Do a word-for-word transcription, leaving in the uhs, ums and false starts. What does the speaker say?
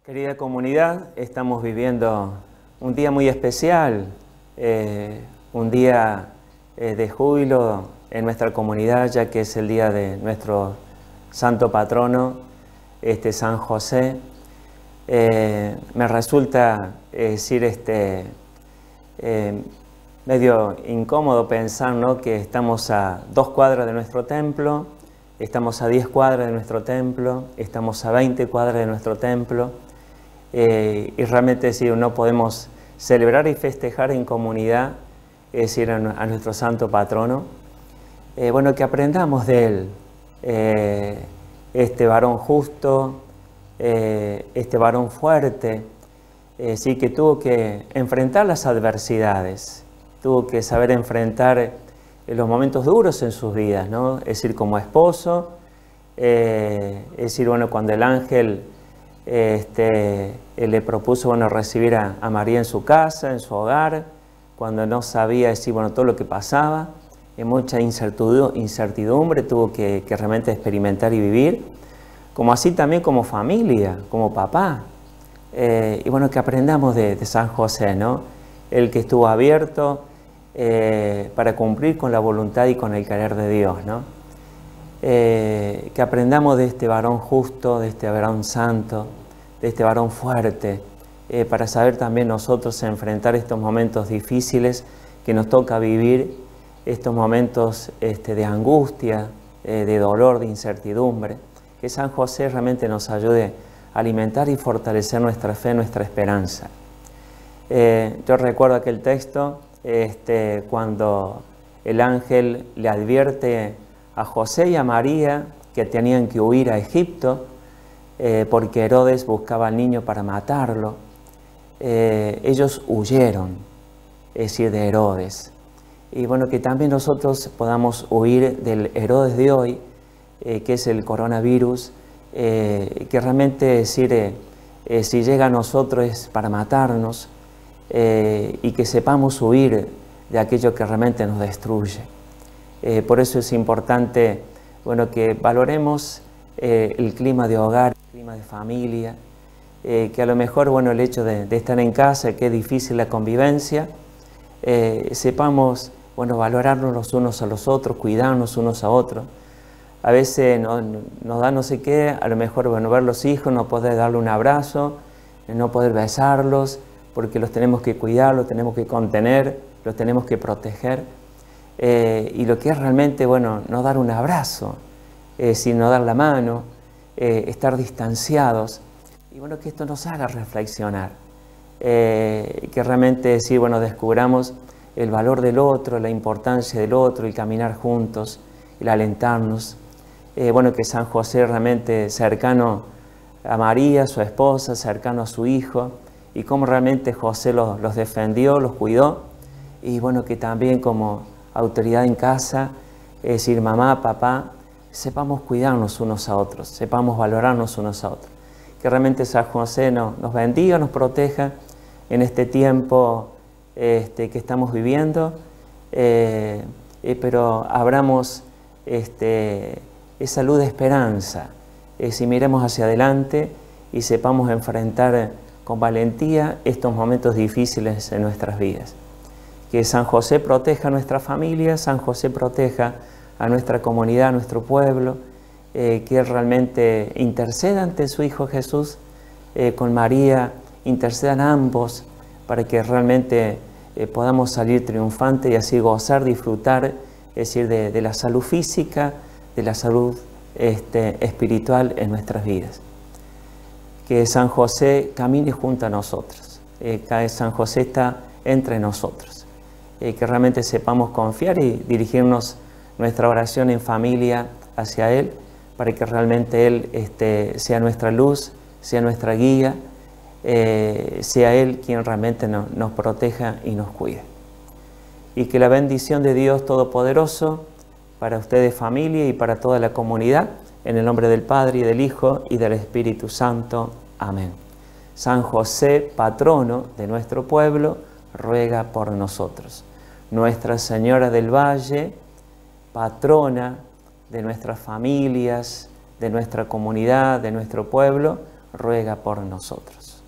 Querida comunidad, estamos viviendo un día muy especial, eh, un día eh, de júbilo en nuestra comunidad, ya que es el día de nuestro santo patrono, este San José. Eh, me resulta eh, decir este, eh, medio incómodo pensar, ¿no?, que estamos a dos cuadras de nuestro templo, estamos a diez cuadras de nuestro templo, estamos a veinte cuadras de nuestro templo. Eh, y realmente es decir, no podemos celebrar y festejar en comunidad, es decir, a, a nuestro santo patrono. Eh, bueno, que aprendamos de él, eh, este varón justo, eh, este varón fuerte, eh, sí, que tuvo que enfrentar las adversidades, tuvo que saber enfrentar los momentos duros en sus vidas, ¿no? Es decir, como esposo, eh, es decir, bueno, cuando el ángel Este, él le propuso bueno, recibir a, a María en su casa, en su hogar, cuando no sabía decir bueno, todo lo que pasaba, en mucha incertidumbre tuvo que, que realmente experimentar y vivir, como así también como familia, como papá. Eh, y bueno, que aprendamos de, de San José, ¿no? El que estuvo abierto eh, para cumplir con la voluntad y con el querer de Dios, ¿no? Eh, que aprendamos de este varón justo, de este varón santo, de este varón fuerte, eh, para saber también nosotros enfrentar estos momentos difíciles que nos toca vivir, estos momentos este, de angustia, eh, de dolor, de incertidumbre. Que San José realmente nos ayude a alimentar y fortalecer nuestra fe, nuestra esperanza. Eh, yo recuerdo aquel texto este, cuando el ángel le advierte a José y a María que tenían que huir a Egipto eh, porque Herodes buscaba al niño para matarlo. Eh, ellos huyeron, es decir, de Herodes. Y bueno, que también nosotros podamos huir del Herodes de hoy, eh, que es el coronavirus, eh, que realmente es decir, eh, eh, si llega a nosotros es para matarnos, eh, y que sepamos huir de aquello que realmente nos destruye. Eh, por eso es importante bueno, que valoremos eh, el clima de hogar, el clima de familia, eh, que a lo mejor bueno, el hecho de, de estar en casa, que es difícil la convivencia, eh, sepamos bueno, valorarnos los unos a los otros, cuidarnos unos a otros. A veces no, no, nos da no sé qué, a lo mejor bueno, ver los hijos, no poder darle un abrazo, no poder besarlos, porque los tenemos que cuidar, los tenemos que contener, los tenemos que proteger. Eh, y lo que es realmente, bueno, no dar un abrazo, eh, sino dar la mano, eh, estar distanciados. Y bueno, que esto nos haga reflexionar, eh, que realmente decir, bueno, descubramos el valor del otro, la importancia del otro, el caminar juntos, el alentarnos. Eh, bueno, que San José realmente cercano a María, su esposa, cercano a su hijo, y cómo realmente José los, los defendió, los cuidó, y bueno, que también como autoridad en casa, es decir, mamá, papá, sepamos cuidarnos unos a otros, sepamos valorarnos unos a otros. Que realmente San José nos, nos bendiga, nos proteja en este tiempo este, que estamos viviendo, eh, eh, pero abramos este, esa luz de esperanza, eh, si miremos hacia adelante y sepamos enfrentar con valentía estos momentos difíciles en nuestras vidas. Que San José proteja a nuestra familia, San José proteja a nuestra comunidad, a nuestro pueblo, eh, que Él realmente interceda ante su Hijo Jesús, eh, con María, intercedan ambos para que realmente eh, podamos salir triunfantes y así gozar, disfrutar, es decir, de, de la salud física, de la salud este, espiritual en nuestras vidas. Que San José camine junto a nosotros, eh, que San José está entre nosotros. Eh, que realmente sepamos confiar y dirigirnos nuestra oración en familia hacia Él, para que realmente Él este, sea nuestra luz, sea nuestra guía, eh, sea Él quien realmente no, nos proteja y nos cuide. Y que la bendición de Dios Todopoderoso, para ustedes familia y para toda la comunidad, en el nombre del Padre y del Hijo y del Espíritu Santo. Amén. San José, patrono de nuestro pueblo, ruega por nosotros. Nuestra Señora del Valle, patrona de nuestras familias, de nuestra comunidad, de nuestro pueblo, ruega por nosotros.